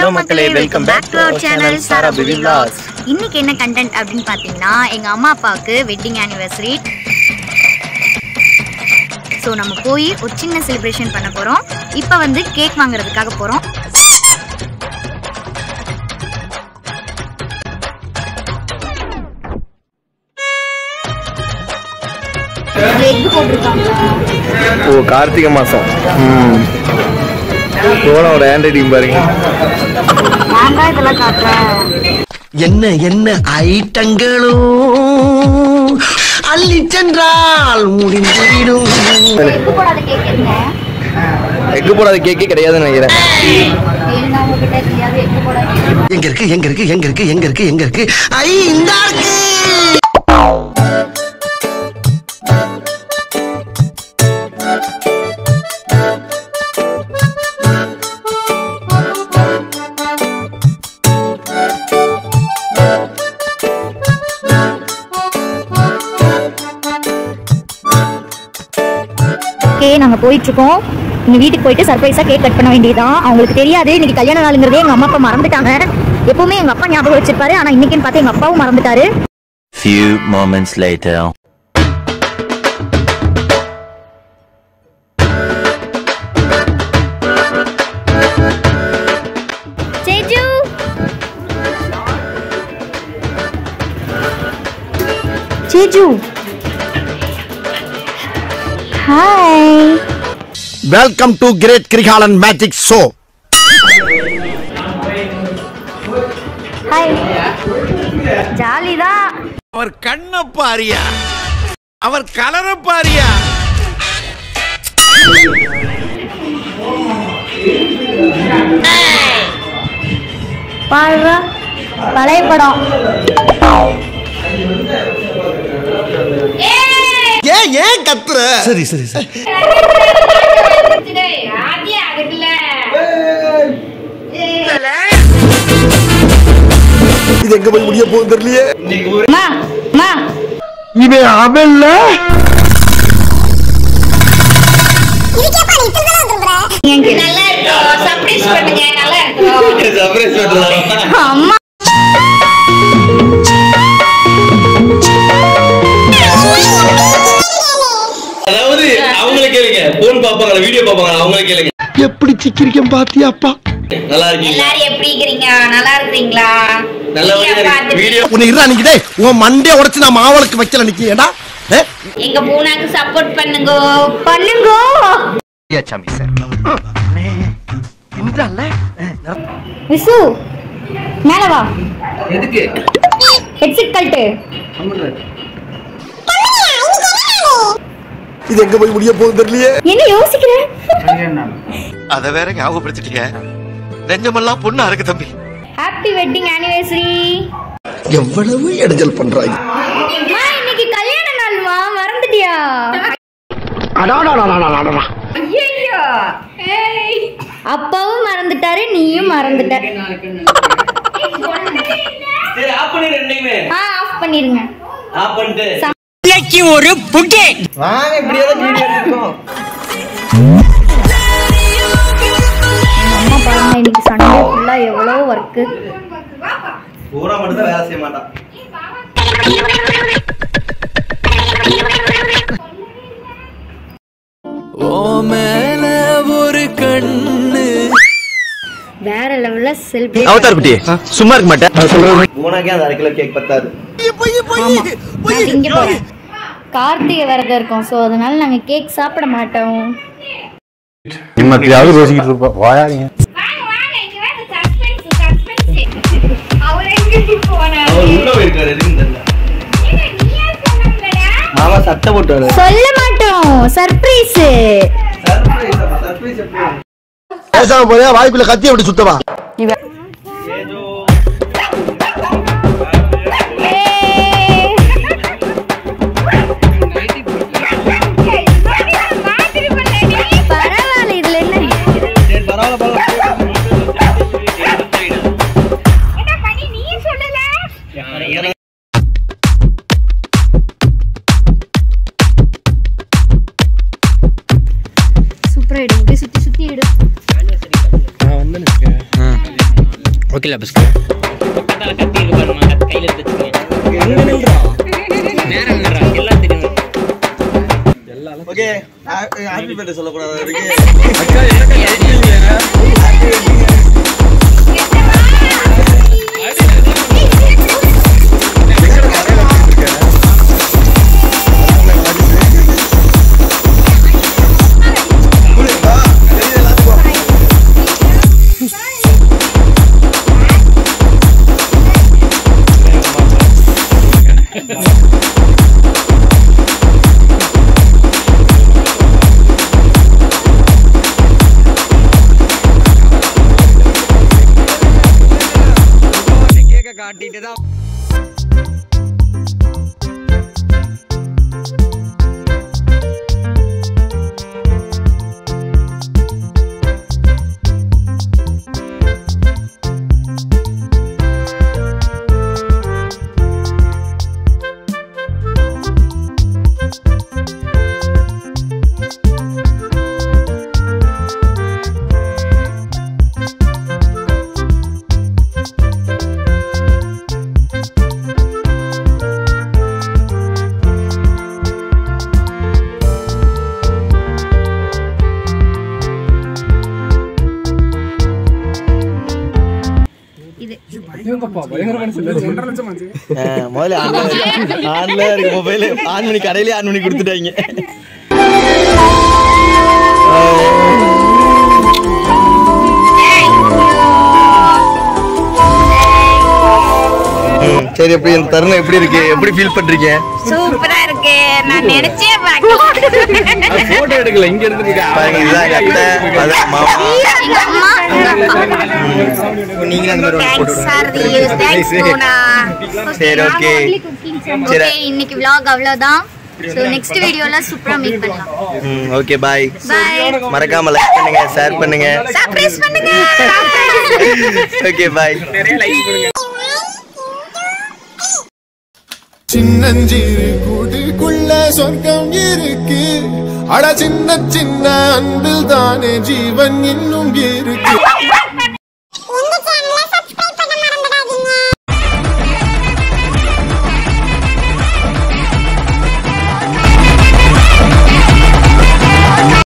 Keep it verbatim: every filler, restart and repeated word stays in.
Hello makkale, welcome back to our channel sarabuvi. இன்னைக்கு என்ன content அப்படினு பாத்தீங்கன்னா எங்க அம்மா அப்பாவுக்கு வெட்டிங் anniversary. சோ நம்ம போய் ஒரு சின்ன செலிப்ரேஷன் பண்ண போறோம். இப்போ வந்து கேக் வாங்குறதுக்காக போறோம். எக் போட்டுருக்காங்க. ஓ கார்த்திகை மாசம். ம். போனோட ஹேண்ட் ரைட்டிங் பாருங்க. நான் இதெல்லாம் காட்றேன். என்ன என்ன ஐட்டங்களோ அள்ளி சென்றால் முடிந்துவிடும். எக் போடாத கேக் என்ன? எக் போடாத கேக்கே கிடையாதுன்னு நினைக்கிறேன். எங்க இருக்கு எங்க இருக்கு எங்க இருக்கு எங்க இருக்கு எங்க இருக்கு ஐ இந்தா இருக்கு. நாங்க போயிட்டு இருக்கோம். இங்க வீட்டுக்கு போயிட்டு சர்ப்ரைஸா கேக் கட் பண்ண வேண்டியதான். அவங்களுக்கு தெரியாது இன்னைக்கு கல்யாண நாளுங்கிறதே எங்க அம்மா அப்பா மறந்துட்டாங்க. எப்பவுமே எங்க அப்பா ஞாபகம் வச்சிருப்பாரு, ஆனா இன்னைக்குன்னு பார்த்து எங்க அப்பாவும் மறந்துட்டாரு. Few moments later. சேஜு சேஜு Hi. Welcome to Great Krigalan Magic Show. Hi. ஜாலிதா. அவர் கண்ண பாரியா, அவர் கலர பாரியா. பாருடா பழைய படம். ஏன் ஏன் கத்துற? சரி சரி சரி. இது எங்க போய் முடிய போகுது தெரியலையே. மா மா இவன் அவன்ல நல்லா இருக்கும். சர்ப்ரைஸ் பண்ணுங்க. நல்லா இருக்கும். சர்ப்ரைஸ் பண்றோம். அம்மா அதாவது அவங்களே கேளுங்க. போன் பாப்பாங்க, வீடியோ பாப்பாங்க, அவங்களே கேளுங்க. எப்படி சிக்கிரிக்கம் பாத்தியாப்பா? நல்லா இருக்கீங்க? எல்லாரும் எப்படி இருக்கீங்க? நல்லா இருக்கீங்களா? நல்லா இருக்கு. வீடியோ உன்னை இறா நிக்கிட்டே உன் மண்டைய உடைச்சு நான் மாவளுக்கு வைக்கல நிக்கியேடா. எங்க பூனாக்கு சப்போர்ட் பண்ணுங்க. பண்ணுங்க. ஏச்சாமி சார். இன்றல்ல. விசு மேல வா. எதுக்கு? ஹெட்செட் கழட்டு. இது எங்க போய் முடிய போகுது தெரியலையே. என்ன யோசிக்கிற? அத வேற ஞாபகப்படுத்திட்டீங்க. நெஞ்சமெல்லாம் பொண்ணா இருக்கு தம்பி. Happy wedding anniversary. எவ்வளவு இடைஞ்சல் பண்றாங்க. அம்மா இன்னைக்கு கல்யாண நாள்மா, மறந்துட்டியா? அடாடாடாடாடாடா. ஐயோ. ஏய் அப்பாவும் மறந்துட்டாரு, நீயும் மறந்துட்ட. சரி ஆஃப் பண்ணிரு ரெண்டையுமே. ஆ ஆஃப் பண்ணிருங்க. ஆஃப் பண்ணிட்டு இன்னைக்கு ஒரு புட்டி வாங்க இப்படியே தான் வீடியோ எடுத்துறோம். அம்மா பாருங்க இன்னைக்கு சண்டே ஃபுல்லா எவ்வளவு வர்க். பூரா மட்டும் தான் வேலை செய்ய மாட்டான். ஓ மேல ஒரு கண்ணு வேற லெவல்ல செலிப்ரேட். அவதார் குட்டி சும்மா இருக்க மாட்டேன். நான் சொல்றேன் பூனாக்கே அந்த அரை கிலோ கேக் பத்தாது. நான் இங்க போறேன். கார்த்திகை விரதம் இருக்கும், சோ அதனால நாங்க கேக் சாப்பிட மாட்டோம். நிம்மதியாவது ரோசிக்கிட்டு இருப்பா. வாயாதீங்க. அவர் உள்ள போயிருக்காரு. எதுவும் தெரியல. மாமா சட்டை போட்டாரு. சொல்ல மாட்டோம். சர்ப்ரைஸ். சர்ப்ரைஸ் சர்ப்ரைஸ் எப்படி? பேசாம போறியா? வாய்க்குள்ள கத்தி அப்படி சுத்தவா? பரவாயில்ல, இதுல என்ன? சூப்பரா இடு. சுத்தி சுத்தி இடு. நான் வந்து ஓகேல பஸ் பக்கத்தால கத்தி இருக்கு பாருங்க கத்தி கையில எடுத்து வச்சுங்க அங்க நில்றா நேரா நில்றா எல்லாம் தெரியும் எல்லாம் ஓகே ஹாப்பி பர்த்டே சொல்ல கூடாது இருக்கு அக்கா எனக்கு எழுதிங்க காட்டிட்டு தான் முதல்ல ஆன்ல இருக்கு மொபைல் ஆன் பண்ணி கடையிலே ஆன் பண்ணி கொடுத்துட்டாங்க. சரி, எப்படி இந்த தருணம் எப்படி இருக்கு? எப்படி ஃபீல் பண்றீங்க? சூப்பரா இருக்கு. நான் நினைச்சே பார்க்கல. போட்டோ எடுக்கல, இங்க இருந்து பாருங்க. இதான் அத்தை, அதான் மாமா. எங்க அம்மா, எங்க அப்பா. நீங்க அந்த மாதிரி ஒரு போட்டோ எடுங்க. தேங்க்ஸ் போனா. சரி, ஓகே. ஓகே, இன்னைக்கு vlog அவ்வளவுதான். சோ நெக்ஸ்ட் வீடியோல சூப்பரா மீட் பண்ணலாம். ம், ஓகே, பை. பை. மறக்காம லைக் பண்ணுங்க, ஷேர் பண்ணுங்க, சப்ஸ்கிரைப் பண்ணுங்க. Okay, bye. நிறைய லைக் பண்ணுங்க. சின்னஞ்சிறு கூட்டுக்குள்ள சொர்க்கம் இருக்கு. அட சின்ன சின்ன அன்பில் தானே ஜீவன் இன்னும் இருக்கு.